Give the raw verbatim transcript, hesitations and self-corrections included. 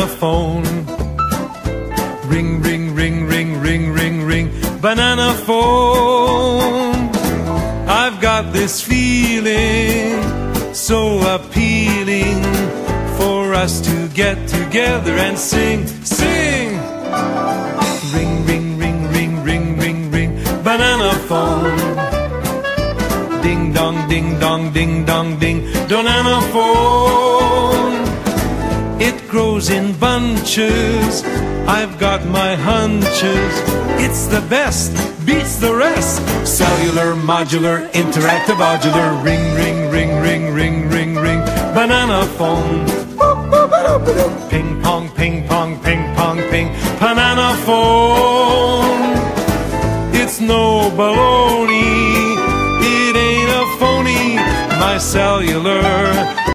banana phone. Ring, ring, ring, ring, ring, ring, ring, banana phone. I've got this feeling so appealing for us to get together and sing, sing. Ring, ring, ring, ring, ring, ring, ring, banana phone. Ding dong, ding dong, ding dong, ding, banana phone. It grows in bunches, I've got my hunches. It's the best, beats the rest. Cellular, modular, interactive, modular. Ring, ring, ring, ring, ring, ring, ring, banana phone. Ping pong, ping pong, ping pong, ping, banana phone. It's no baloney, it ain't a phony, my cellular